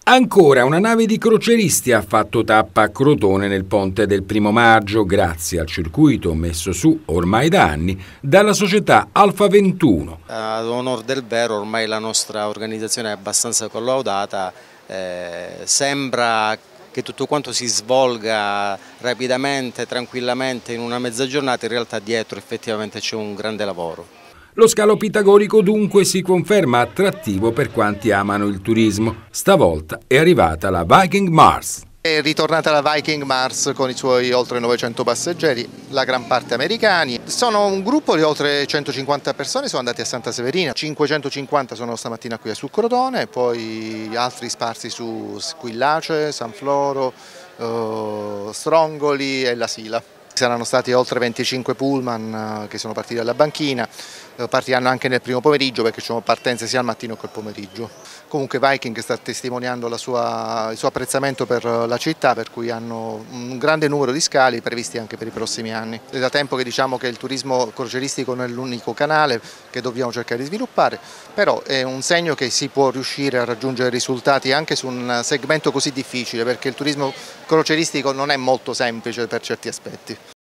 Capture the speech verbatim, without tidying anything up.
Ancora una nave di croceristi ha fatto tappa a Crotone nel ponte del Primo Maggio grazie al circuito messo su ormai da anni dalla società Alfa ventuno. Ad onor del vero ormai la nostra organizzazione è abbastanza collaudata, eh, sembra che tutto quanto si svolga rapidamente, tranquillamente in una mezza giornata, in realtà dietro effettivamente c'è un grande lavoro. Lo scalo pitagorico dunque si conferma attrattivo per quanti amano il turismo. Stavolta è arrivata la Viking Mars. È ritornata la Viking Mars con i suoi oltre novecento passeggeri, la gran parte americani. Sono un gruppo di oltre centocinquanta persone, sono andati a Santa Severina, cinquecentocinquanta sono stamattina qui su Crotone, poi altri sparsi su Squillace, San Floro, eh, Strongoli e La Sila. Saranno stati oltre venticinque pullman che sono partiti dalla banchina, partiranno anche nel primo pomeriggio perché ci sono partenze sia al mattino che al pomeriggio. Comunque Viking sta testimoniando la sua, il suo apprezzamento per la città, per cui hanno un grande numero di scali previsti anche per i prossimi anni. È da tempo che diciamo che il turismo croceristico non è l'unico canale che dobbiamo cercare di sviluppare, però è un segno che si può riuscire a raggiungere risultati anche su un segmento così difficile, perché il turismo croceristico non è molto semplice per certi aspetti.